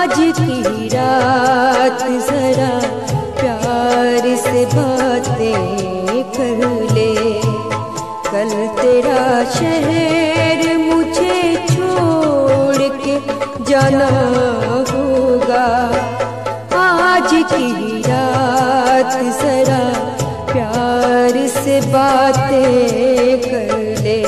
आज की रात जरा प्यार से बातें कर ले। कल तेरा शहर मुझे छोड़ के जाना होगा। आज की रात जरा प्यार से बातें कर ले।